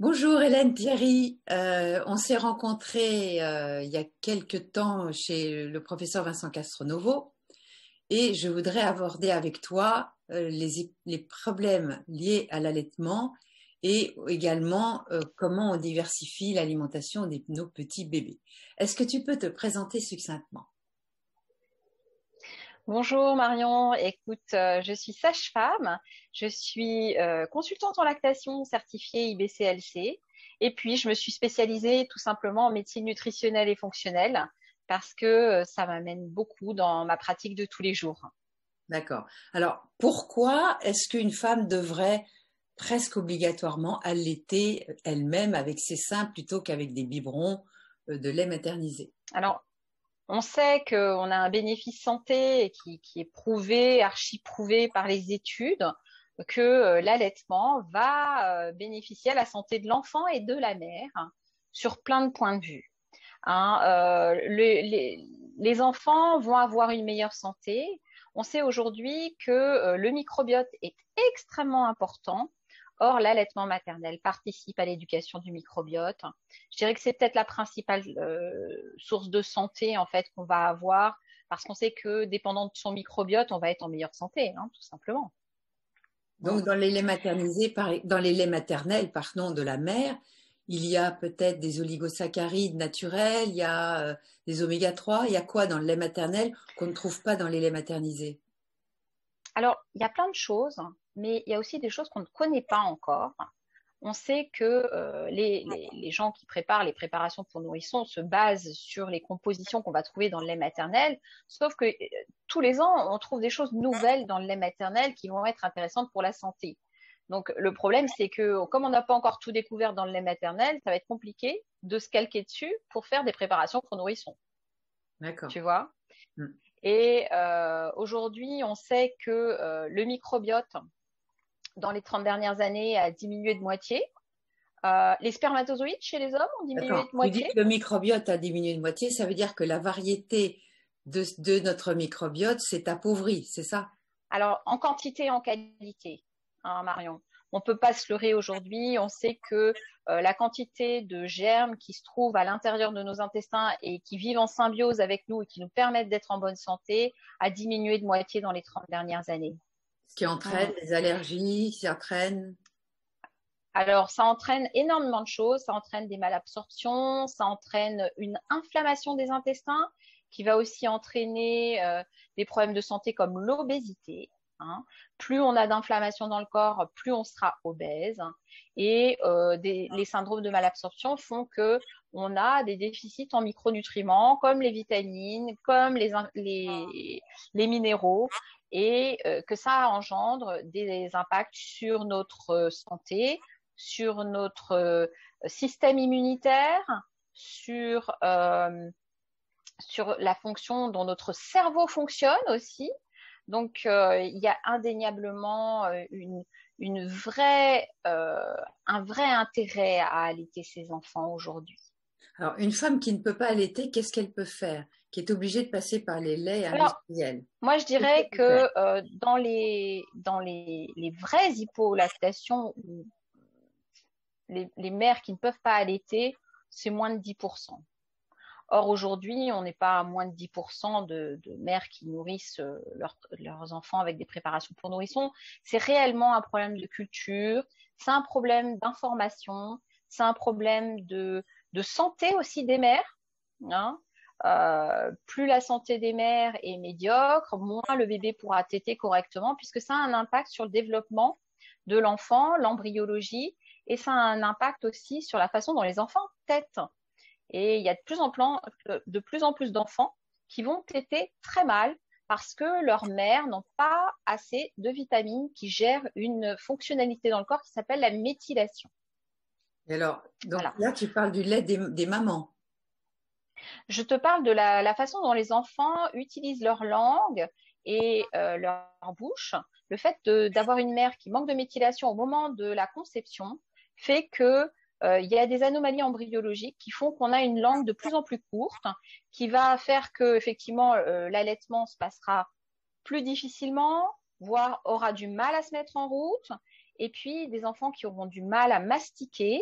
Bonjour Hélène Thierry. On s'est rencontrés il y a quelque temps chez le professeur Vincent Castronovo et je voudrais aborder avec toi les problèmes liés à l'allaitement et également comment on diversifie l'alimentation de nos petits bébés. Est-ce que tu peux te présenter succinctement? Bonjour Marion, écoute, je suis sage-femme, je suis consultante en lactation certifiée IBCLC et puis je me suis spécialisée tout simplement en médecine nutritionnelle et fonctionnelle parce que ça m'amène beaucoup dans ma pratique de tous les jours. D'accord. Alors, pourquoi est-ce qu'une femme devrait presque obligatoirement allaiter elle-même avec ses seins plutôt qu'avec des biberons de lait maternisé? Alors, on sait qu'on a un bénéfice santé qui est prouvé, archi-prouvé par les études, que l'allaitement va bénéficier à la santé de l'enfant et de la mère sur plein de points de vue. Hein. Les enfants vont avoir une meilleure santé. On sait aujourd'hui que le microbiote est extrêmement important. Or, l'allaitement maternel participe à l'éducation du microbiote. Je dirais que c'est peut-être la principale source de santé en fait qu'on va avoir, parce qu'on sait que dépendant de son microbiote, on va être en meilleure santé, hein, tout simplement. Donc, dans les laits maternisés, dans les laits maternels, pardon, de la mère, il y a peut-être des oligosaccharides naturels, il y a des oméga 3. Il y a quoi dans le lait maternel qu'on ne trouve pas dans les laits maternisés? Alors, il y a plein de choses, mais il y a aussi des choses qu'on ne connaît pas encore. On sait que les gens qui préparent les préparations pour nourrissons se basent sur les compositions qu'on va trouver dans le lait maternel, sauf que tous les ans, on trouve des choses nouvelles dans le lait maternel qui vont être intéressantes pour la santé. Donc le problème, c'est que comme on n'a pas encore tout découvert dans le lait maternel, ça va être compliqué de se calquer dessus pour faire des préparations pour nourrissons, D'accord. tu vois. Hmm. Et aujourd'hui, on sait que le microbiote, dans les 30 dernières années, a diminué de moitié. Les spermatozoïdes chez les hommes ont diminué D'accord. de Tu dis moitié. que le microbiote a diminué de moitié, ça veut dire que la variété de notre microbiote s'est appauvrie, c'est ça? Alors, en quantité et en qualité, hein, Marion. On ne peut pas se leurrer aujourd'hui. On sait que la quantité de germes qui se trouvent à l'intérieur de nos intestins et qui vivent en symbiose avec nous et qui nous permettent d'être en bonne santé a diminué de moitié dans les 30 dernières années. Ce qui entraîne Mmh. des allergies, qui entraîne. Alors, ça entraîne énormément de choses. Ça entraîne des malabsorptions, ça entraîne une inflammation des intestins qui va aussi entraîner des problèmes de santé comme l'obésité. Hein. Plus on a d'inflammation dans le corps, plus on sera obèse. Et les syndromes de malabsorption font que on a des déficits en micronutriments comme les vitamines, comme les minéraux, et que ça engendre des impacts sur notre santé, sur notre système immunitaire, sur la fonction dont notre cerveau fonctionne aussi. Donc, il y a indéniablement un vrai intérêt à allaiter ses enfants aujourd'hui. Alors, une femme qui ne peut pas allaiter, qu'est-ce qu'elle peut faire? Qui est obligée de passer par les laits Alors, industriels. moi, je Qu'est-ce dirais qu'elle peut faire? que dans les vraies hypolactations, les mères qui ne peuvent pas allaiter, c'est moins de 10%. Or, aujourd'hui, on n'est pas à moins de 10% de mères qui nourrissent leurs enfants avec des préparations pour nourrissons. C'est réellement un problème de culture, c'est un problème d'information, c'est un problème de santé aussi des mères. Hein. Plus la santé des mères est médiocre, moins le bébé pourra téter correctement, puisque ça a un impact sur le développement de l'enfant, l'embryologie, et ça a un impact aussi sur la façon dont les enfants tètent. Et il y a de plus en plus d'enfants qui vont téter très mal parce que leurs mères n'ont pas assez de vitamines qui gèrent une fonctionnalité dans le corps qui s'appelle la méthylation. Et alors, donc Voilà. là, tu parles du lait des mamans. Je te parle de la façon dont les enfants utilisent leur langue et leur bouche. Le fait d'avoir une mère qui manque de méthylation au moment de la conception fait que il y a des anomalies embryologiques qui font qu'on a une langue de plus en plus courte, qui va faire que effectivement l'allaitement se passera plus difficilement, voire aura du mal à se mettre en route, et puis des enfants qui auront du mal à mastiquer,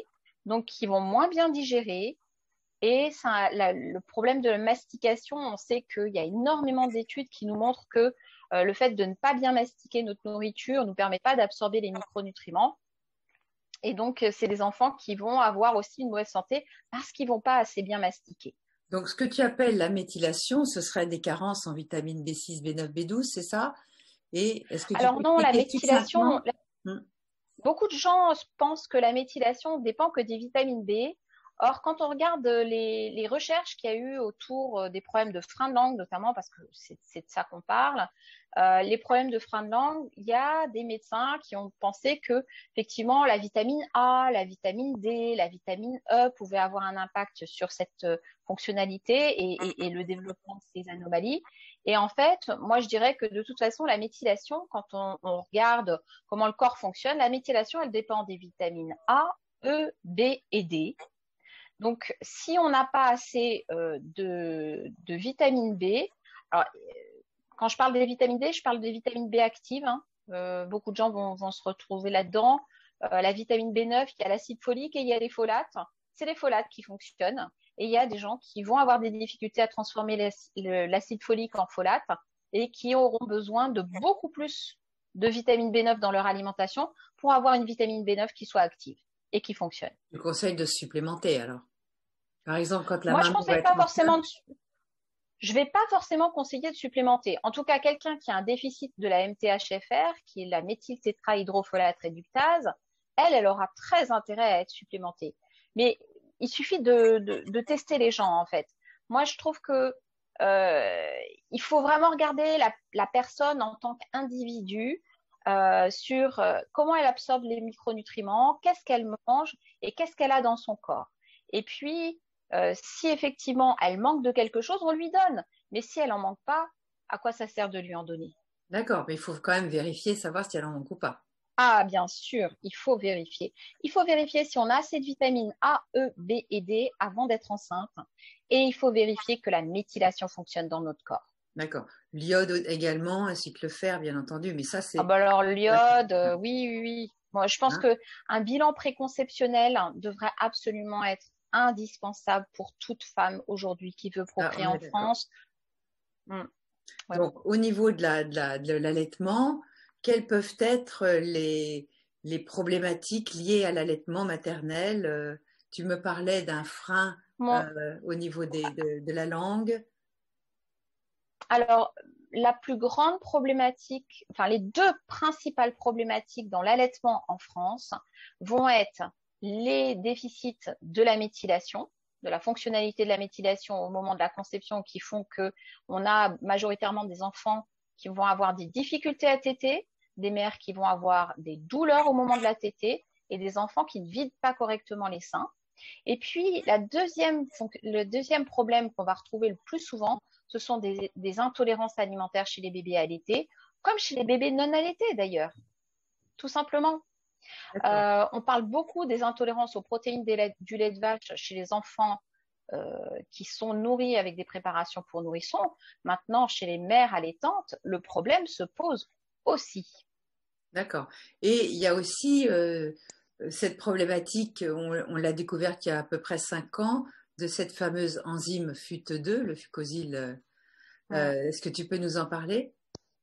donc qui vont moins bien digérer. Et ça, le problème de la mastication, on sait qu'il y a énormément d'études qui nous montrent que le fait de ne pas bien mastiquer notre nourriture ne nous permet pas d'absorber les micronutriments. Et donc, c'est des enfants qui vont avoir aussi une mauvaise santé parce qu'ils ne vont pas assez bien mastiquer. Donc, ce que tu appelles la méthylation, ce serait des carences en vitamine B6, B9, B12, c'est ça? Et est-ce que tu Alors peux non, la expliquer méthylation, succinctement? Hmm. beaucoup de gens pensent que la méthylation dépend que des vitamines B. Or, quand on regarde les recherches qu'il y a eu autour des problèmes de frein de langue, notamment parce que c'est de ça qu'on parle, les problèmes de frein de langue, il y a des médecins qui ont pensé que effectivement la vitamine A, la vitamine D, la vitamine E pouvaient avoir un impact sur cette fonctionnalité et le développement de ces anomalies. Et en fait, moi je dirais que de toute façon, la méthylation, quand on regarde comment le corps fonctionne, la méthylation, elle dépend des vitamines A, E, B et D. Donc, si on n'a pas assez de vitamine B, alors, quand je parle des vitamines D, je parle des vitamines B actives. Hein. Beaucoup de gens vont se retrouver là-dedans. La vitamine B9, il y a l'acide folique et il y a les folates. C'est les folates qui fonctionnent. Et il y a des gens qui vont avoir des difficultés à transformer l'acide folique en folate et qui auront besoin de beaucoup plus de vitamine B9 dans leur alimentation pour avoir une vitamine B9 qui soit active et qui fonctionne. Je conseille de se supplémenter alors. Par exemple, quand la Moi, je ne maman va conseille être pas enceinte. forcément je ne vais pas forcément conseiller de supplémenter. En tout cas, quelqu'un qui a un déficit de la MTHFR, qui est la méthyltétrahydrofolate réductase, elle aura très intérêt à être supplémentée. Mais il suffit de tester les gens, en fait. Moi, je trouve que il faut vraiment regarder la personne en tant qu'individu sur comment elle absorbe les micronutriments, qu'est-ce qu'elle mange et qu'est-ce qu'elle a dans son corps. Et puis, si effectivement elle manque de quelque chose, on lui donne. Mais si elle en manque pas, à quoi ça sert de lui en donner? D'accord, mais il faut quand même vérifier, savoir si elle en manque ou pas. Ah, bien sûr, il faut vérifier. Il faut vérifier si on a assez de vitamines A, E, B et D avant d'être enceinte. Et il faut vérifier que la méthylation fonctionne dans notre corps. D'accord. L'iode également, ainsi que le fer, bien entendu. Mais ça, Ah c'est... bah alors l'iode, oui, oui, oui. Moi, je pense Hein. que un bilan préconceptionnel devrait absolument être indispensable pour toute femme aujourd'hui qui veut Ça, procréer on en est d'accord. France. Ouais. Donc, au niveau de l'allaitement, quelles peuvent être les problématiques liées à l'allaitement maternel? Tu me parlais d'un frein Bon, au niveau de la langue. alors, la plus grande problématique, enfin les deux principales problématiques dans l'allaitement en France vont être les déficits de la méthylation, de la fonctionnalité de la méthylation au moment de la conception qui font que on a majoritairement des enfants qui vont avoir des difficultés à téter, des mères qui vont avoir des douleurs au moment de la tétée et des enfants qui ne vident pas correctement les seins. Et puis, le deuxième problème qu'on va retrouver le plus souvent, ce sont des intolérances alimentaires chez les bébés allaités, comme chez les bébés non allaités d'ailleurs, tout simplement. D'accord. On parle beaucoup des intolérances aux protéines du lait de vache chez les enfants qui sont nourris avec des préparations pour nourrissons. Maintenant, chez les mères allaitantes, le problème se pose aussi. D'accord. Et il y a aussi cette problématique, on l'a découverte il y a à peu près 5 ans, de cette fameuse enzyme FUT2, le fucosyl. Est-ce que tu peux nous en parler?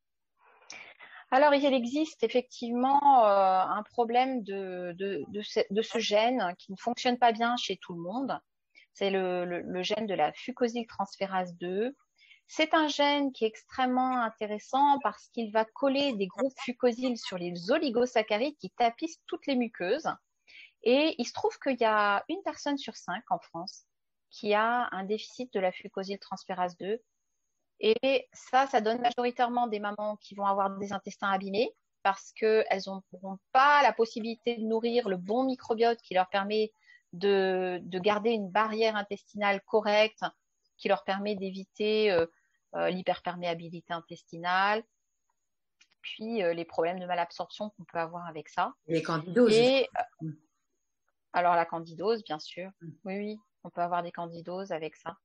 Alors, il existe effectivement un problème de ce gène qui ne fonctionne pas bien chez tout le monde. C'est le gène de la fucosyltransférase 2. C'est un gène qui est extrêmement intéressant parce qu'il va coller des groupes fucosyles sur les oligosaccharides qui tapissent toutes les muqueuses. Et il se trouve qu'il y a une personne sur 5 en France qui a un déficit de la fucosyltransférase 2. Et ça donne majoritairement des mamans qui vont avoir des intestins abîmés parce qu'elles n'auront pas la possibilité de nourrir le bon microbiote qui leur permet de garder une barrière intestinale correcte, qui leur permet d'éviter l'hyperperméabilité intestinale, puis les problèmes de malabsorption qu'on peut avoir avec ça. Les candidoses aussi. Et alors la candidose, bien sûr. Oui, oui, on peut avoir des candidoses avec ça.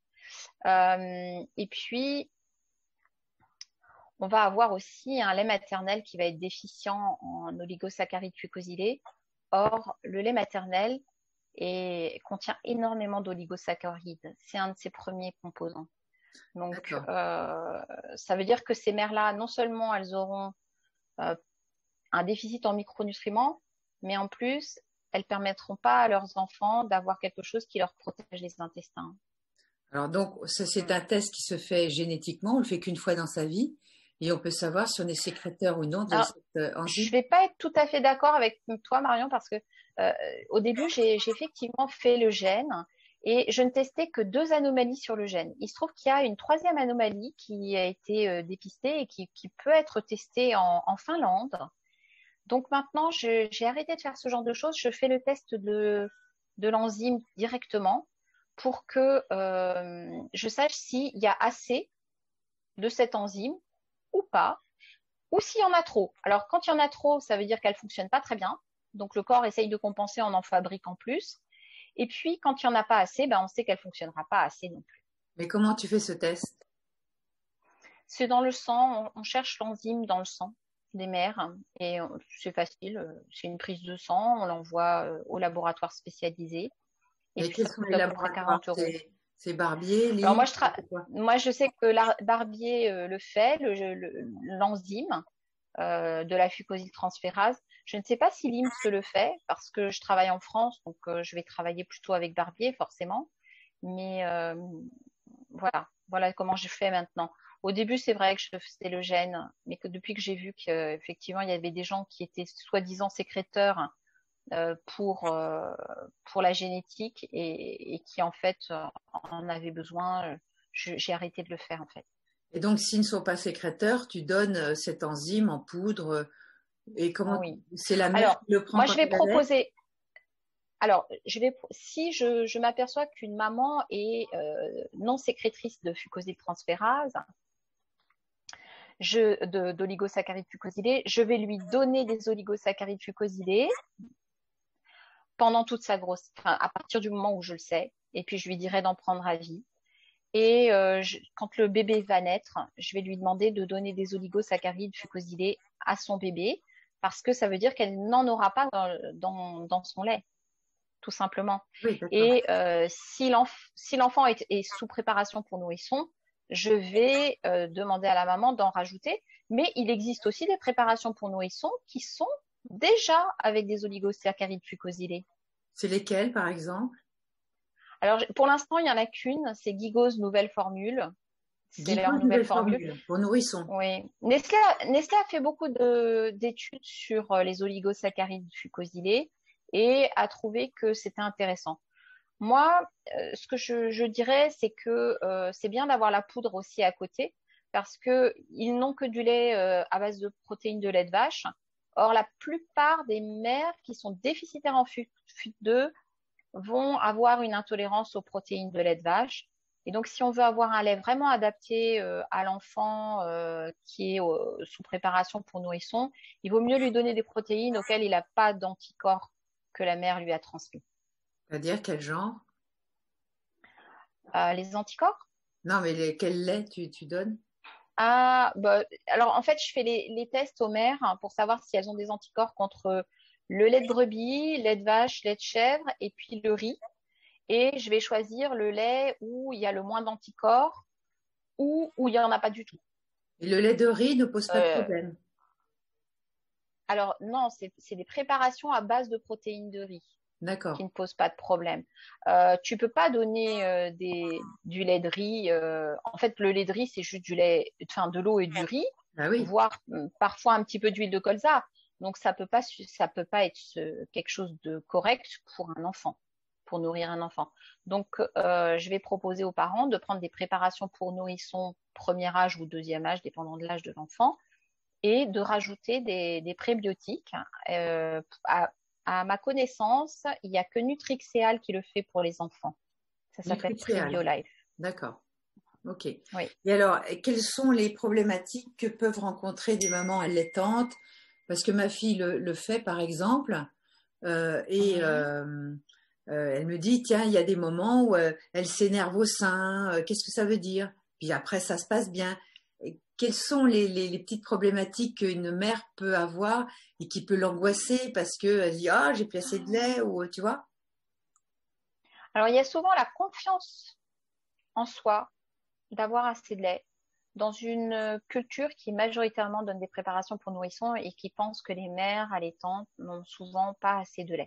Et puis, on va avoir aussi un lait maternel qui va être déficient en oligosaccharides fucosylés. Or, le lait maternel, et contient énormément d'oligosaccharides. C'est un de ses premiers composants. Donc, ça veut dire que ces mères-là, non seulement elles auront un déficit en micronutriments, mais en plus, elles permettront pas à leurs enfants d'avoir quelque chose qui leur protège les intestins. Alors donc, c'est un test qui se fait génétiquement, on le fait qu'une fois dans sa vie, et on peut savoir si on est sécréteur ou non de cette enzyme. Je vais pas être tout à fait d'accord avec toi, Marion, parce que au début, j'ai effectivement fait le gène et je ne testais que 2 anomalies sur le gène. Il se trouve qu'il y a une 3e anomalie qui a été dépistée et qui peut être testée en Finlande. Donc maintenant, j'ai arrêté de faire ce genre de choses. Je fais le test de l'enzyme directement pour que je sache s'il y a assez de cette enzyme ou pas, ou s'il y en a trop. Alors, quand il y en a trop, ça veut dire qu'elle ne fonctionne pas très bien. Donc, le corps essaye de compenser, on en fabrique en plus. Et puis, quand il n'y en a pas assez, on sait qu'elle ne fonctionnera pas assez non plus. Mais comment tu fais ce test? C'est dans le sang, on cherche l'enzyme dans le sang des mères et c'est facile, c'est une prise de sang, on l'envoie au laboratoire spécialisé. Et quels sont les laboratoires? C'est Barbier, Alors moi, je sais que Barbier le fait, l'enzyme de la fucosyltransférase. Je ne sais pas si l'IMS le fait parce que je travaille en France, donc je vais travailler plutôt avec Barbier forcément. Mais voilà comment je fais maintenant. Au début, c'est vrai que je faisais le gène, mais que depuis que j'ai vu qu'effectivement, il y avait des gens qui étaient soi-disant sécréteurs pour la génétique et qui en fait en avaient besoin, j'ai arrêté de le faire en fait. Et donc, s'ils ne sont pas sécréteurs, tu donnes cette enzyme en poudre et comment c'est la mère qui le prend? Moi, je vais proposer. Alors, si je m'aperçois qu'une maman est non sécrétrice de fucosyltransférase, d'oligosaccharides fucosylés, je vais lui donner des oligosaccharides fucosylés pendant toute sa à partir du moment où je le sais, et puis je lui dirai d'en prendre à vie. Et quand le bébé va naître, je vais lui demander de donner des oligosaccharides fucosylés à son bébé, parce que ça veut dire qu'elle n'en aura pas dans son lait, tout simplement. Oui, et si l'enfant est sous préparation pour nourrisson, je vais demander à la maman d'en rajouter. Mais il existe aussi des préparations pour nourrissons qui sont déjà avec des oligosaccharides fucosylés. C'est lesquels, par exemple? Alors, pour l'instant, il n'y en a qu'une, c'est Gigo's nouvelle formule. C'est leur nouvelle formule pour nourrissons. Oui. Nestlé a fait beaucoup d'études sur les oligosaccharides fucosylés et a trouvé que c'était intéressant. Moi, ce que je dirais, c'est que c'est bien d'avoir la poudre aussi à côté parce qu'ils n'ont que du lait à base de protéines de lait de vache. Or, la plupart des mères qui sont déficitaires en FUT2 vont avoir une intolérance aux protéines de lait de vache. Et donc, si on veut avoir un lait vraiment adapté à l'enfant qui est sous préparation pour nourrisson, il vaut mieux lui donner des protéines auxquelles il n'a pas d'anticorps que la mère lui a transmis. C'est-à-dire quel genre? Les anticorps? Non, mais quel lait tu donnes? Alors, en fait, je fais les tests aux mères pour savoir si elles ont des anticorps contre le lait de brebis, lait de vache, lait de chèvre et puis le riz. Et je vais choisir le lait où il y a le moins d'anticorps ou où il n'y en a pas du tout. Et le lait de riz ne pose pas de problème? Alors non, c'est des préparations à base de protéines de riz. D'accord. Qui ne posent pas de problème. Tu peux pas donner du lait de riz. En fait, le lait de riz, c'est juste de l'eau et du riz, voire parfois un petit peu d'huile de colza. Donc ça peut pas être quelque chose de correct pour un enfant, pour nourrir un enfant. Donc je vais proposer aux parents de prendre des préparations pour nourrissons premier âge ou deuxième âge, dépendant de l'âge de l'enfant, et de rajouter des prébiotiques. À ma connaissance, il n'y a que Nutrixéal qui le fait pour les enfants. Ça s'appelle PrébioLife. D'accord. Ok. Oui. Et alors, quelles sont les problématiques que peuvent rencontrer des mamans allaitantes? Parce que ma fille le fait, par exemple, et elle me dit, tiens, il y a des moments où elle s'énerve au sein. Qu'est-ce que ça veut dire? Puis après, ça se passe bien. Quelles sont les petites problématiques qu'une mère peut avoir et qui peut l'angoisser parce qu'elle dit « Ah, j'ai plus assez de lait » ou tu vois? Alors, il y a souvent la confiance en soi d'avoir assez de lait dans une culture qui majoritairement donne des préparations pour nourrissons et qui pense que les mères allaitantes n'ont souvent pas assez de lait.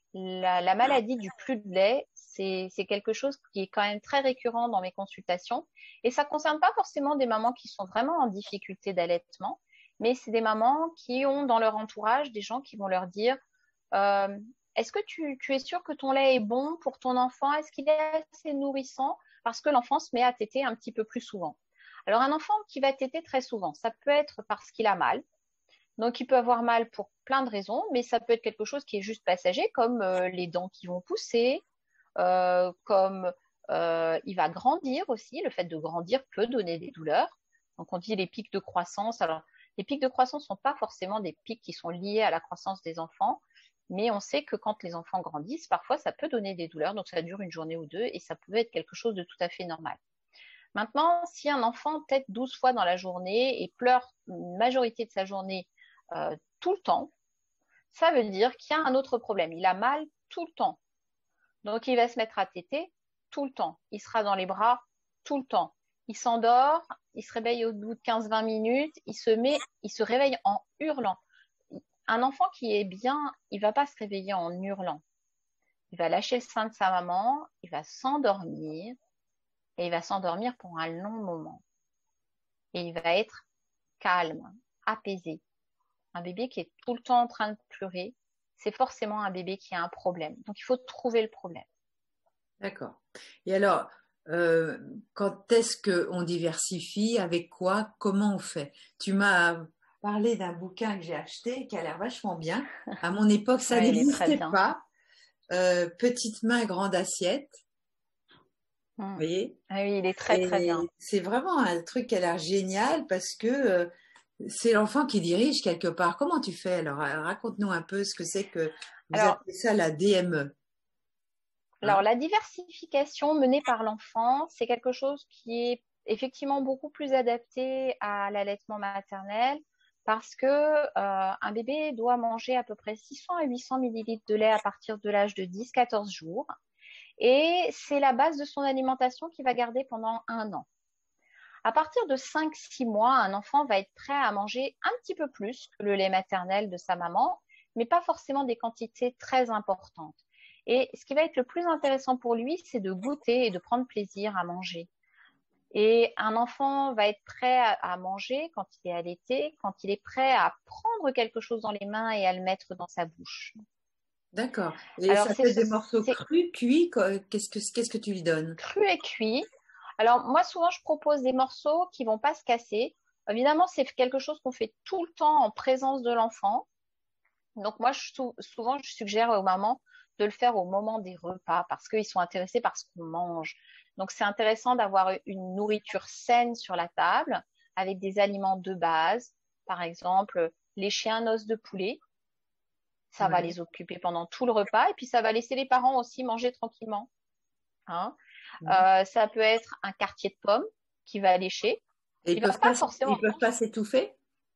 La maladie du plus de lait, c'est quelque chose qui est quand même très récurrent dans mes consultations. Et ça ne concerne pas forcément des mamans qui sont vraiment en difficulté d'allaitement, mais c'est des mamans qui ont dans leur entourage des gens qui vont leur dire euh, est-ce que tu es sûr que ton lait est bon pour ton enfant? Est-ce qu'il est assez nourrissant? Parce que l'enfant se met à téter un petit peu plus souvent. Alors un enfant qui va téter très souvent, ça peut être parce qu'il a mal, donc, il peut avoir mal pour plein de raisons, mais ça peut être quelque chose qui est juste passager, comme les dents qui vont pousser, comme il va grandir aussi. Le fait de grandir peut donner des douleurs. Donc, on dit les pics de croissance. Alors, les pics de croissance ne sont pas forcément des pics qui sont liés à la croissance des enfants, mais on sait que quand les enfants grandissent, parfois, ça peut donner des douleurs. Donc, ça dure une journée ou deux et ça peut être quelque chose de tout à fait normal. Maintenant, si un enfant tète 12 fois dans la journée et pleure une majorité de sa journée tout le temps, ça veut dire qu'il y a un autre problème. Il a mal tout le temps. Donc, il va se mettre à téter tout le temps. Il sera dans les bras tout le temps. Il s'endort, il se réveille au bout de 15-20 minutes, il se réveille en hurlant. Un enfant qui est bien, il va pas se réveiller en hurlant. Il va lâcher le sein de sa maman, il va s'endormir et il va s'endormir pour un long moment. Et il va être calme, apaisé. Un bébé qui est tout le temps en train de pleurer, c'est forcément un bébé qui a un problème. Donc, il faut trouver le problème. D'accord. Et alors, euh, quand est-ce qu'on diversifie? Avec quoi? Comment on fait? Tu m'as parlé d'un bouquin que j'ai acheté qui a l'air vachement bien. À mon époque, ça Ouais, il est très n'existait bien. pas. Petite main, grande assiette. Vous voyez? Ah oui, il est très très bien. Et c'est vraiment un truc qui a l'air génial parce que c'est l'enfant qui dirige quelque part. Comment tu fais? Alors, raconte-nous un peu ce que c'est que vous Alors, appelez ça la DME. alors Hein? la diversification menée par l'enfant, c'est quelque chose qui est effectivement beaucoup plus adapté à l'allaitement maternel parce que un bébé doit manger à peu près 600 à 800 millilitres de lait à partir de l'âge de 10-14 jours. Et c'est la base de son alimentation qu'il va garder pendant un an. À partir de 5-6 mois, un enfant va être prêt à manger un petit peu plus que le lait maternel de sa maman, mais pas forcément des quantités très importantes. Et ce qui va être le plus intéressant pour lui, c'est de goûter et de prendre plaisir à manger. Et un enfant va être prêt à manger quand il est allaité, quand il est prêt à prendre quelque chose dans les mains et à le mettre dans sa bouche. D'accord. Et Alors, ça peut être des morceaux c'est crus, cuits. Qu'est-ce que tu lui donnes? cru et cuit. Alors, moi, souvent, je propose des morceaux qui vont pas se casser. Évidemment, c'est quelque chose qu'on fait tout le temps en présence de l'enfant. Donc, moi, souvent, je suggère aux mamans de le faire au moment des repas parce qu'ils sont intéressés par ce qu'on mange. Donc, c'est intéressant d'avoir une nourriture saine sur la table avec des aliments de base. Par exemple, lécher un os de poulet. Ça va Ouais. les occuper pendant tout le repas et puis ça va laisser les parents aussi manger tranquillement. Hein. Ouais. Ça peut être un quartier de pomme qui va lécher. Et Il va pas forcément. ils peuvent pas s'étouffer?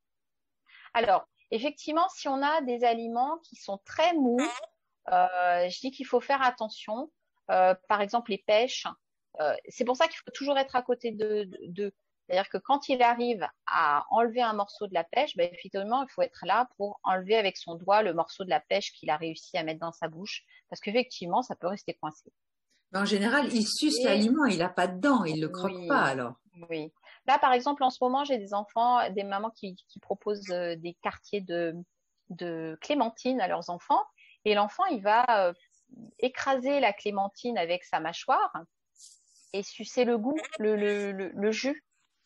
Alors, effectivement, si on a des aliments qui sont très mous, je dis qu'il faut faire attention. Par exemple, les pêches. C'est pour ça qu'il faut toujours être à côté de. C'est-à-dire que quand il arrive à enlever un morceau de la pêche, ben, effectivement, il faut être là pour enlever avec son doigt le morceau de la pêche qu'il a réussi à mettre dans sa bouche, parce qu'effectivement, ça peut rester coincé. Mais en général, il suce Et l'aliment, il n'a pas de dents, il le croque pas oui, alors. oui. Là, par exemple, en ce moment, j'ai des enfants, des mamans qui proposent des quartiers de clémentine à leurs enfants. Et l'enfant, il va écraser la clémentine avec sa mâchoire et sucer le goût, le jus.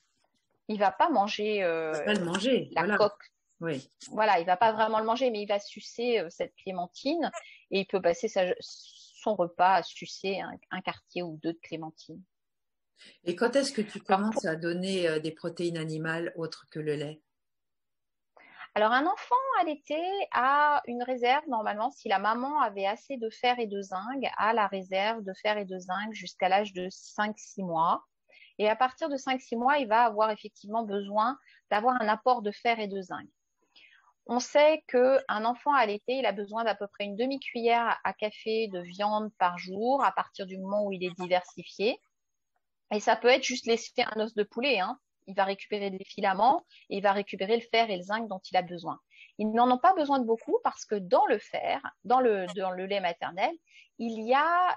Il va pas manger Il va pas le manger, la voilà. coque. Oui. Voilà, il va pas vraiment le manger, mais il va sucer cette clémentine et il peut passer son repas à sucer un quartier ou deux de clémentine. Et quand est-ce que tu Alors, commences à donner des protéines animales autres que le lait? Alors, un enfant allaité a une réserve, normalement, si la maman avait assez de fer et de zinc, a la réserve de fer et de zinc jusqu'à l'âge de 5-6 mois. Et à partir de 5-6 mois, il va avoir effectivement besoin d'avoir un apport de fer et de zinc. On sait qu'un enfant allaité, il a besoin d'à peu près une demi-cuillère à café de viande par jour à partir du moment où il est diversifié. Et ça peut être juste laisser un os de poulet, hein. Il va récupérer des filaments et il va récupérer le fer et le zinc dont il a besoin. Ils n'en ont pas besoin de beaucoup parce que dans le fer, dans le lait maternel, il y a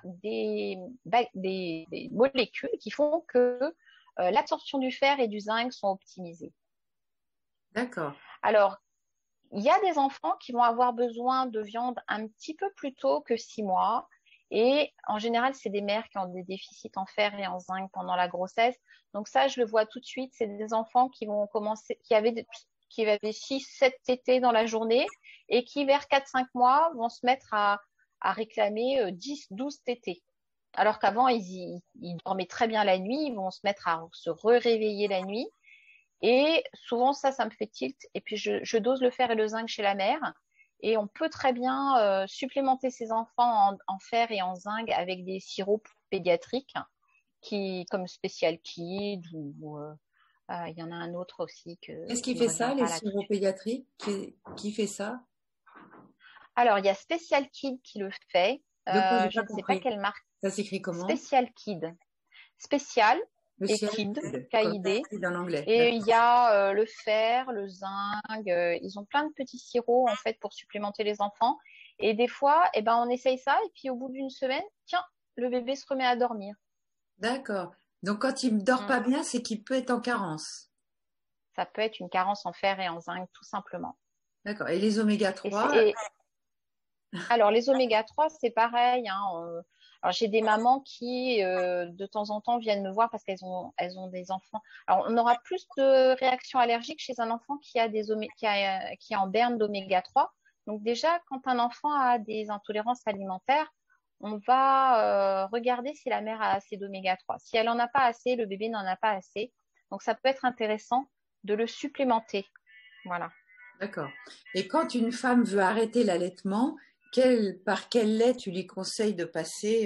des molécules qui font que l'absorption du fer et du zinc sont optimisées. D'accord. Alors, il y a des enfants qui vont avoir besoin de viande un petit peu plus tôt que 6 mois. Et en général, c'est des mères qui ont des déficits en fer et en zinc pendant la grossesse. Donc ça, je le vois tout de suite. C'est des enfants qui vont commencer, qui avaient 6, 7 tétés dans la journée et qui, vers 4-5 mois, vont se mettre à réclamer 10, 12 tétés. Alors qu'avant, ils dormaient très bien la nuit. Ils vont se mettre à se réveiller la nuit. Et souvent, ça me fait tilt. Et puis, je dose le fer et le zinc chez la mère. Et on peut très bien supplémenter ses enfants en fer et en zinc avec des sirops pédiatriques, comme Special Kid, ou il y en a un autre aussi Qu'est-ce qui qui me fait revient ça, les pas là tout de sirops suite. pédiatriques? Qui fait ça? Alors, il y a Special Kid qui le fait. De quoi j'ai Je pas ne sais pas compris. quelle marque. Ça s'écrit comment? Special Kid. Special Le et ciel Kid, vide, comme ça, K-I-D. c'est en anglais. Et D'accord. il y a le fer, le zinc. Ils ont plein de petits sirops en fait pour supplémenter les enfants. Et des fois, eh ben, on essaye ça et puis au bout d'une semaine, tiens, le bébé se remet à dormir. D'accord. Donc quand il ne dort Mm. pas bien, c'est qu'il peut être en carence. Ça peut être une carence en fer et en zinc tout simplement. D'accord. Et les oméga Et, 3, alors les oméga 3, c'est pareil, hein. Alors j'ai des mamans qui de temps en temps viennent me voir parce qu'elles ont des enfants. Alors on aura plus de réactions allergiques chez un enfant qui est en berne d'oméga 3. Donc déjà, quand un enfant a des intolérances alimentaires, on va regarder si la mère a assez d'oméga 3. Si elle n'en a pas assez, le bébé n'en a pas assez. Donc ça peut être intéressant de le supplémenter. Voilà. d'accord. Et quand une femme veut arrêter l'allaitement, par quel lait tu lui conseilles de passer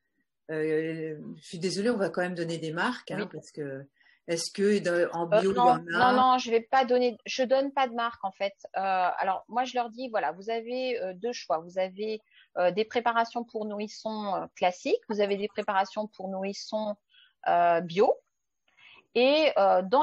je suis désolée, on va quand même donner des marques, hein, Oui. parce que est-ce que en bio il y Non, en non, a? non, je donne pas de marque en fait. Alors moi je leur dis voilà, vous avez deux choix. Vous avez des préparations pour nourrissons classiques, vous avez des préparations pour nourrissons bio. Et dans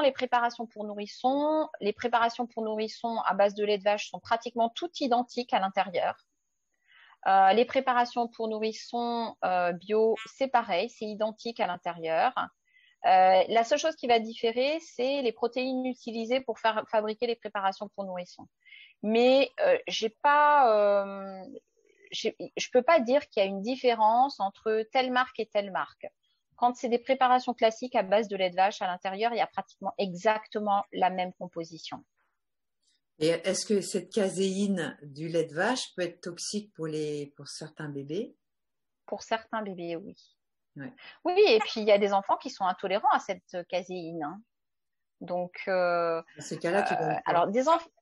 les préparations pour nourrissons à base de lait de vache sont pratiquement toutes identiques à l'intérieur. Les préparations pour nourrissons bio, c'est pareil, c'est identique à l'intérieur. La seule chose qui va différer, c'est les protéines utilisées pour fabriquer les préparations pour nourrissons. Mais je peux pas dire qu'il y a une différence entre telle marque et telle marque. Quand c'est des préparations classiques à base de lait de vache, à l'intérieur, il y a pratiquement exactement la même composition. Et est-ce que cette caséine du lait de vache peut être toxique pour certains bébés? Pour certains bébés, oui. Ouais. Oui, et puis il y a des enfants qui sont intolérants à cette caséine, hein. Donc, Dans ces cas-là, tu donnes quoi? alors des enfants,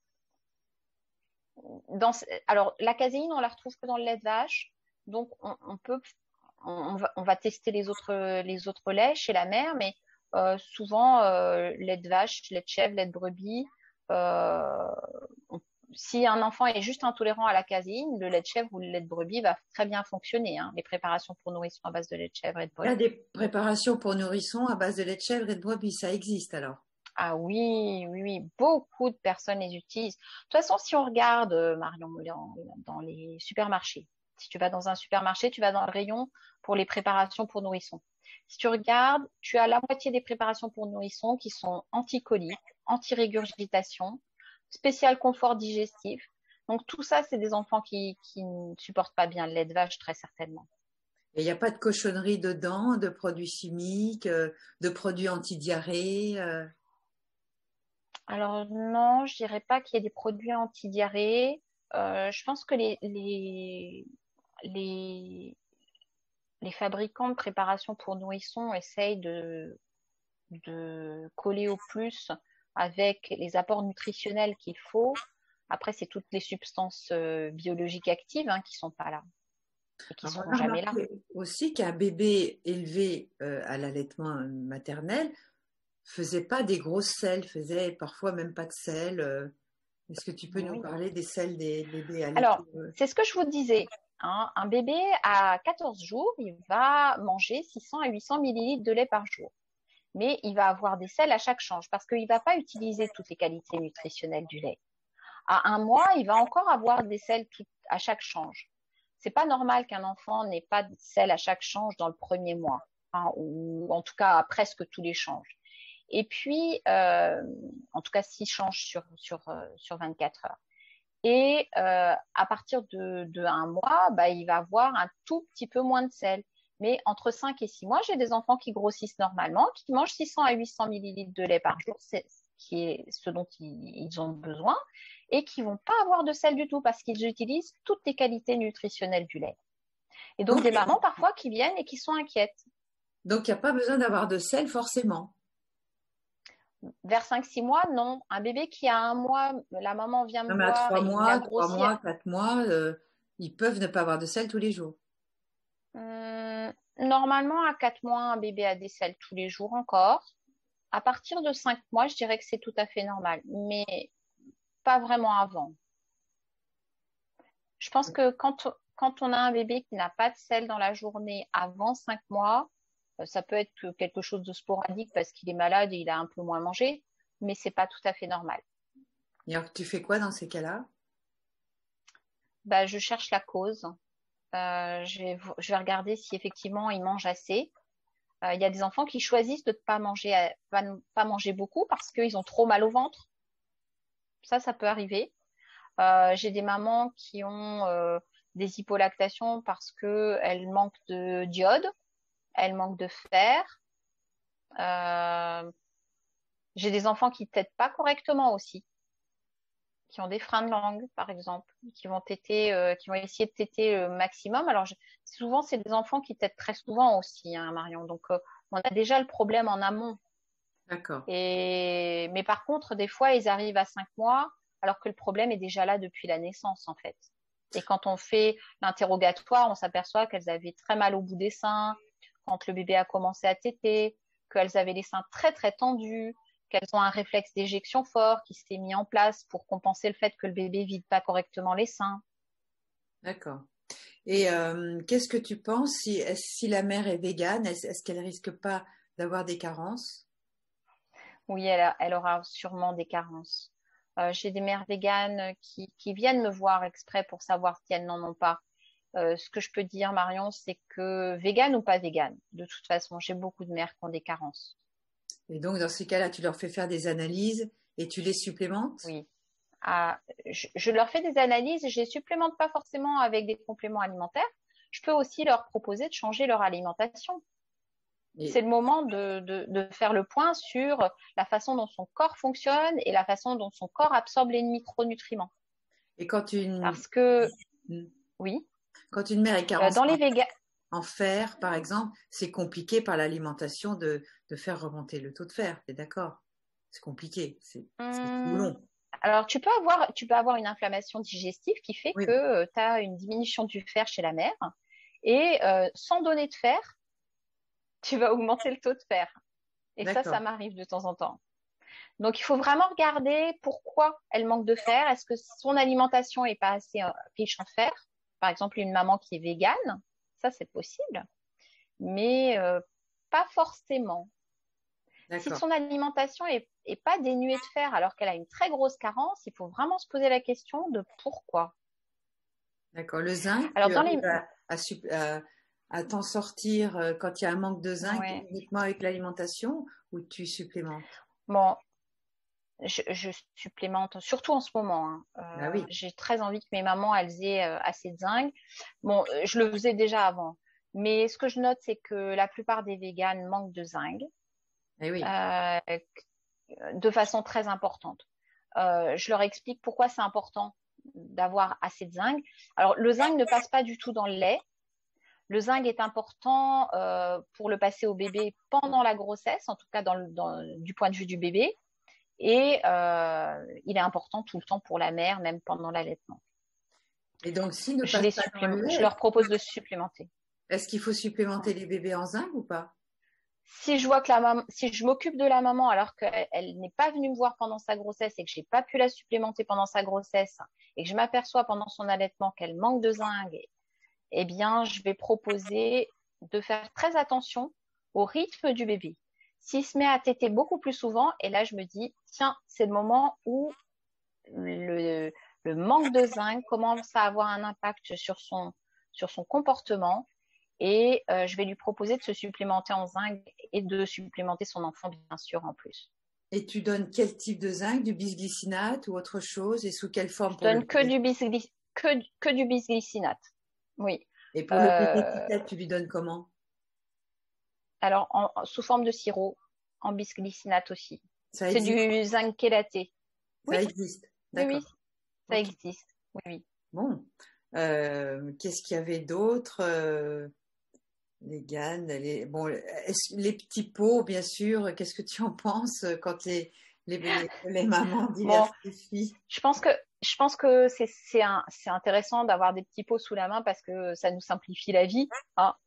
alors la caséine, on la retrouve que dans le lait de vache. Donc, on va tester les autres laits chez la mère, mais souvent lait de vache, lait de chèvre, lait de brebis. euh, on- Si un enfant est juste intolérant à la caséine, le lait de chèvre ou le lait de brebis va très bien fonctionner, hein, les préparations pour nourrissons à base de lait de chèvre et de Il y a brebis. des préparations pour nourrissons à base de lait de chèvre et de brebis, ça existe alors. Ah oui, oui, oui, beaucoup de personnes les utilisent. De toute façon, si on regarde, Marion, dans les supermarchés, si tu vas dans un supermarché, tu vas dans le rayon pour les préparations pour nourrissons. Si tu regardes, tu as la moitié des préparations pour nourrissons qui sont anti-coliques, anti-régurgitation, spécial confort digestif. Donc tout ça, c'est des enfants qui ne supportent pas bien le lait de vache, très certainement. Et il n'y a pas de cochonnerie dedans, de produits chimiques, de produits anti-diarrhée. Alors non, je dirais pas qu'il y ait des produits anti-diarrhée. Je pense que les, les fabricants de préparations pour nourrissons essayent de coller au plus avec les apports nutritionnels qu'il faut. Après, c'est toutes les substances biologiques actives, hein, qui sont pas là et qui Alors, seront on a jamais là. remarqué aussi qu'un bébé élevé à l'allaitement maternel faisait pas des grosses selles, faisait parfois même pas de sel. Est-ce que tu peux nous Oui. parler des selles des bébés allaités? Alors, c'est ce que je vous disais. Hein. Un bébé à 14 jours, il va manger 600 à 800 millilitres de lait par jour. Mais il va avoir des selles à chaque change parce qu'il ne va pas utiliser toutes les qualités nutritionnelles du lait. À 1 mois, il va encore avoir des selles à chaque change. C'est pas normal qu'un enfant n'ait pas de selles à chaque change dans le premier mois, hein, ou en tout cas à presque tous les changes. Et puis, en tout cas 6 changes sur 24 heures. Et à partir de 1 mois, bah, il va avoir un tout petit peu moins de sel. Mais entre 5 et 6 mois, j'ai des enfants qui grossissent normalement, qui mangent 600 à 800 millilitres de lait par jour, c'est qui est ce dont ils ont besoin, et qui vont pas avoir de sel du tout parce qu'ils utilisent toutes les qualités nutritionnelles du lait. Et donc, des mamans parfois qui viennent et qui sont inquiètes. Donc, il n'y a pas besoin d'avoir de sel forcément. Vers 5-6 mois, non. Un bébé qui a 1 mois, la maman vient me Non, mais à voir 3 et il a mois, 3 grossi. mois, 4 mois, ils peuvent ne pas avoir de sel tous les jours. Normalement, à 4 mois, un bébé a des selles tous les jours encore. À partir de 5 mois, je dirais que c'est tout à fait normal, mais pas vraiment avant. Je pense que quand on a un bébé qui n'a pas de sel dans la journée avant 5 mois, ça peut être quelque chose de sporadique parce qu'il est malade et il a un peu moins mangé, mais c'est pas tout à fait normal. Et alors, tu fais quoi dans ces cas-là? Bah, je cherche la cause. Je vais regarder si effectivement il mange assez. Il y a des enfants qui choisissent de ne pas manger beaucoup parce qu'ils ont trop mal au ventre. Ça peut arriver. J'ai des mamans qui ont des hypolactations parce qu'elles manquent de d'iode, elles manquent de fer. J'ai des enfants qui tètent pas correctement aussi, qui ont des freins de langue, par exemple, qui vont essayer de téter le maximum. Alors, souvent, c'est des enfants qui tètent très souvent aussi, hein, Marion. Donc, on a déjà le problème en amont. D'accord. Mais par contre, des fois, ils arrivent à 5 mois, alors que le problème est déjà là depuis la naissance, en fait. Et quand on fait l'interrogatoire, on s'aperçoit qu'elles avaient très mal au bout des seins, quand le bébé a commencé à téter, qu'elles avaient les seins très, très tendus, qu'elles ont un réflexe d'éjection fort qui s'est mis en place pour compenser le fait que le bébé vide pas correctement les seins. D'accord. Et qu'est-ce que tu penses si la mère est végane, est-ce qu'elle risque pas d'avoir des carences? Oui, elle aura sûrement des carences. J'ai des mères véganes qui viennent me voir exprès pour savoir si elles n'en ont pas. Ce que je peux dire, Marion, c'est que végane ou pas végane, de toute façon, j'ai beaucoup de mères qui ont des carences. Et donc, dans ces cas-là, tu leur fais faire des analyses et tu les supplémentes? Oui. Je leur fais des analyses et je les supplémente pas forcément avec des compléments alimentaires. Je peux aussi leur proposer de changer leur alimentation. C'est le moment de faire le point sur la façon dont son corps fonctionne et la façon dont son corps absorbe les micronutriments. Et quand Parce que, oui, quand une mère est carencée dans les véganes, en fer, par exemple, c'est compliqué par l'alimentation de faire remonter le taux de fer. T'es d'accord? C'est compliqué, c'est trop long. Alors, tu peux avoir une inflammation digestive qui fait Oui. que tu as une diminution du fer chez la mère et sans donner de fer, tu vas augmenter le taux de fer. Et ça m'arrive de temps en temps. Donc, il faut vraiment regarder pourquoi elle manque de fer. Est-ce que son alimentation est pas assez riche en fer? Par exemple, une maman qui est végane, ça c'est possible, mais pas forcément. Si son alimentation est pas dénuée de fer alors qu'elle a une très grosse carence, il faut vraiment se poser la question de pourquoi. D'accord. Le zinc, alors, tu arrives à t'en sortir quand il y a un manque de zinc uniquement avec l'alimentation ou tu supplémentes? Bon, je supplémente, surtout en ce moment. Hein. Bah oui. J'ai très envie que mes mamans elles aient assez de zinc. Bon, je le faisais déjà avant. Mais ce que je note, c'est que la plupart des véganes manquent de zinc Oui. de façon très importante. Je leur explique pourquoi c'est important d'avoir assez de zinc. Alors, le zinc ne passe pas du tout dans le lait. Le zinc est important pour le passer au bébé pendant la grossesse, en tout cas du point de vue du bébé. Et il est important tout le temps pour la mère, même pendant l'allaitement. Et donc, s'il ne passe pas dans le lait, je leur propose de supplémenter. Est-ce qu'il faut supplémenter les bébés en zinc ou pas? Si je vois que la maman, si je m'occupe de la maman alors qu'elle n'est pas venue me voir pendant sa grossesse et que j'ai pas pu la supplémenter pendant sa grossesse et que je m'aperçois pendant son allaitement qu'elle manque de zinc, eh bien, je vais proposer de faire très attention au rythme du bébé. S'il se met à téter beaucoup plus souvent, et là, je me dis, tiens, c'est le moment où le manque de zinc commence à avoir un impact sur son comportement et je vais lui proposer de se supplémenter en zinc et de supplémenter son enfant, bien sûr, en plus. Et tu donnes quel type de zinc, du bisglycinate ou autre chose, et sous quelle forme Je pour le donne bébé? que du bisglycinate. Oui. Et pour le bébé Euh, qui tète, tu lui donnes comment? alors, sous forme de sirop, en bisglycinate aussi. Ça C'est existe? du zinc chélaté. Oui, Ça existe. oui, D'accord. oui, ça Ok. existe. Oui, oui. Bon. Qu'est-ce qu'il y avait d'autre? Les GAN, bon, les petits pots, bien sûr. Qu'est-ce que tu en penses quand les mamans Bon, diversifient? je pense que c'est intéressant d'avoir des petits pots sous la main parce que ça nous simplifie la vie. Hein.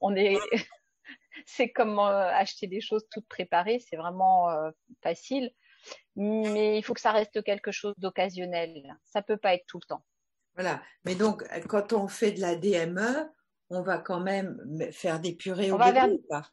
C'est comme acheter des choses toutes préparées, c'est vraiment facile. Mais il faut que ça reste quelque chose d'occasionnel. Ça peut pas être tout le temps. Voilà. Mais donc, quand on fait de la DME, on va quand même faire des purées On au va bébé vers ou pas?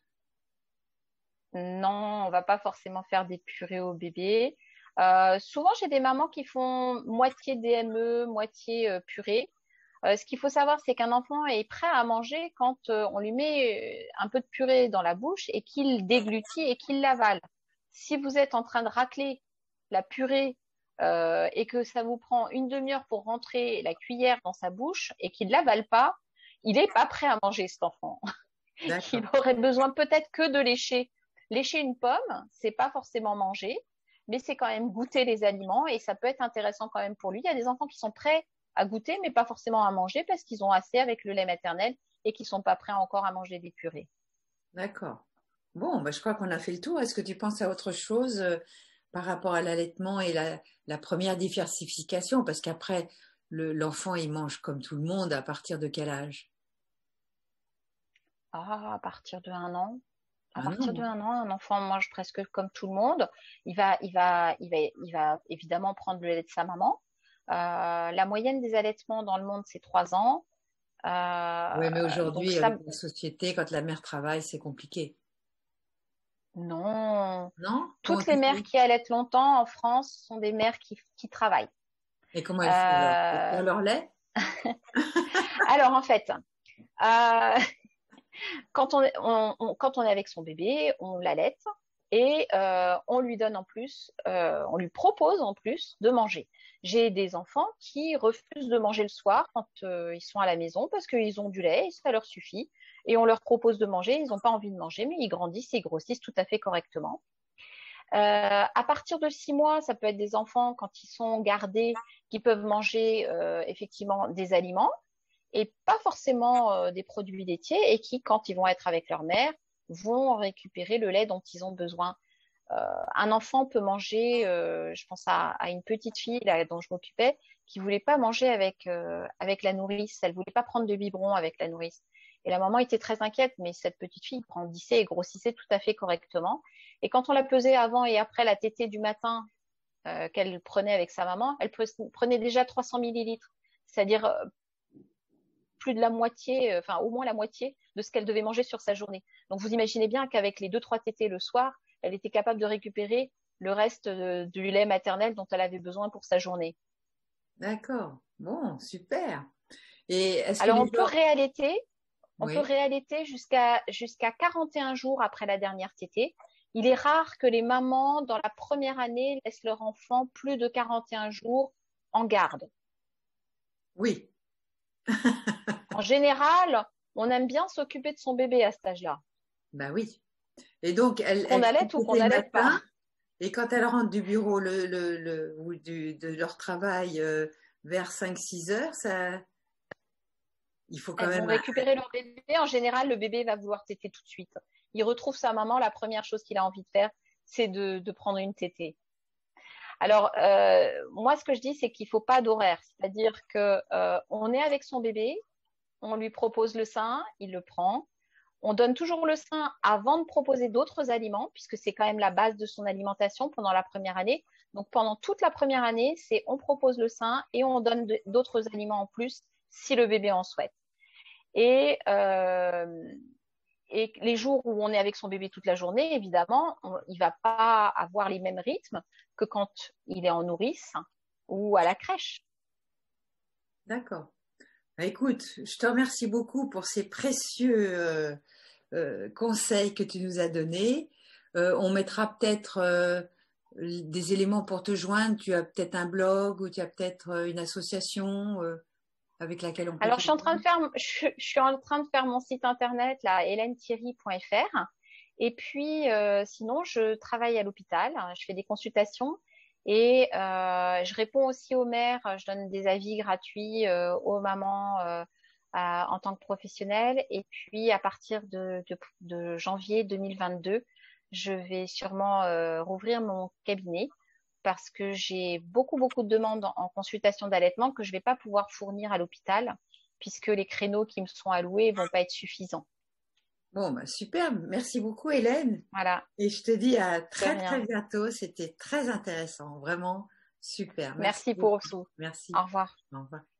Non, on va pas forcément faire des purées au bébé. Souvent, j'ai des mamans qui font moitié DME, moitié purée. Ce qu'il faut savoir, c'est qu'un enfant est prêt à manger quand on lui met un peu de purée dans la bouche et qu'il déglutit et qu'il l'avale. Si vous êtes en train de racler la purée et que ça vous prend une demi-heure pour rentrer la cuillère dans sa bouche et qu'il l'avale pas, il n'est pas prêt à manger cet enfant. Il D'accord. aurait besoin peut-être que de lécher. Lécher une pomme, c'est pas forcément manger, mais c'est quand même goûter les aliments et ça peut être intéressant quand même pour lui. Il y a des enfants qui sont prêts à goûter, mais pas forcément à manger parce qu'ils ont assez avec le lait maternel et qui sont pas prêts encore à manger des purées. D'accord. Bon, bah, je crois qu'on a fait le tour. Est-ce que tu penses à autre chose par rapport à l'allaitement et la première diversification? Parce qu'après, l'enfant, il mange comme tout le monde à partir de quel âge? Ah, à partir de 1 an. À Ah non, partir de non. 1 an, un enfant mange presque comme tout le monde. Il va évidemment prendre le lait de sa maman. La moyenne des allaitements dans le monde, c'est 3 ans. Oui, mais Donc aujourd'hui, ça, avec la société, quand la mère travaille, c'est compliqué. non. Non? Comment Toutes les tu mères fais? qui allaitent longtemps en France sont des mères qui travaillent. Et comment elles font alors? Elles Euh, tirent leur lait? alors en fait, euh, quand on est avec son bébé, on l'allaite et on lui donne en plus, on lui propose en plus de manger. J'ai des enfants qui refusent de manger le soir quand ils sont à la maison parce qu'ils ont du lait et ça leur suffit. Et on leur propose de manger, ils n'ont pas envie de manger, mais ils grandissent et ils grossissent tout à fait correctement. À partir de 6 mois, ça peut être des enfants quand ils sont gardés qui peuvent manger effectivement des aliments et pas forcément des produits laitiers et qui, quand ils vont être avec leur mère, vont récupérer le lait dont ils ont besoin. Un enfant peut manger, je pense à une petite fille là, dont je m'occupais, qui voulait pas manger avec la nourrice, elle voulait pas prendre de biberon avec la nourrice. Et la maman était très inquiète, mais cette petite fille grandissait et grossissait tout à fait correctement. Et quand on la pesait avant et après la tétée du matin qu'elle prenait avec sa maman, elle prenait déjà 300 millilitres, c'est-à-dire plus de la moitié, enfin au moins la moitié de ce qu'elle devait manger sur sa journée. Donc vous imaginez bien qu'avec les 2-3 tétées le soir, elle était capable de récupérer le reste du lait maternel dont elle avait besoin pour sa journée. D'accord. Bon, super. Et est-ce que Alors les gens... on peut Oui. réallaiter jusqu'à 41 jours après la dernière tétée. Il est rare que les mamans, dans la première année, laissent leur enfant plus de 41 jours en garde. Oui. En général, on aime bien s'occuper de son bébé à cet âge-là, Ben oui. Et donc, qu'on elles font allait ou qu'on péter le n'allait pas. matin, et quand elles rentrent du bureau ou de leur travail vers 5-6 heures, il faut quand Elles vont même... récupérer leur bébé. En général, le bébé va vouloir téter tout de suite. Il retrouve sa maman. La première chose qu'il a envie de faire, c'est de prendre une tétée. Alors, moi, ce que je dis, c'est qu'il ne faut pas d'horaire. C'est-à-dire que on est avec son bébé, on lui propose le sein, il le prend. On donne toujours le sein avant de proposer d'autres aliments, puisque c'est quand même la base de son alimentation pendant la première année. Donc pendant toute la première année, c'est on propose le sein et on donne d'autres aliments en plus si le bébé en souhaite. Et les jours où on est avec son bébé toute la journée, évidemment, il va pas avoir les mêmes rythmes que quand il est en nourrice ou à la crèche. D'accord. Écoute, je te remercie beaucoup pour ces précieux conseils que tu nous as donnés. On mettra peut-être des éléments pour te joindre. Tu as peut-être un blog ou tu as peut-être une association avec laquelle on peut Alors, te je suis en train joindre. de faire, je suis en train de faire mon site internet, là, hélènethierry.fr. Et puis, sinon, je travaille à l'hôpital. Je fais des consultations et je réponds aussi aux mères. Je donne des avis gratuits aux mamans en tant que professionnelle. Et puis, à partir de janvier 2022, je vais sûrement rouvrir mon cabinet parce que j'ai beaucoup, beaucoup de demandes en consultation d'allaitement que je ne vais pas pouvoir fournir à l'hôpital puisque les créneaux qui me sont alloués ne vont pas être suffisants. Bon, bah, super. Merci beaucoup, Hélène. Voilà, Et je te dis à de très, très rien. bientôt. C'était très intéressant. Vraiment super. Merci Merci pour beaucoup. tout. Merci. Au revoir. Au revoir.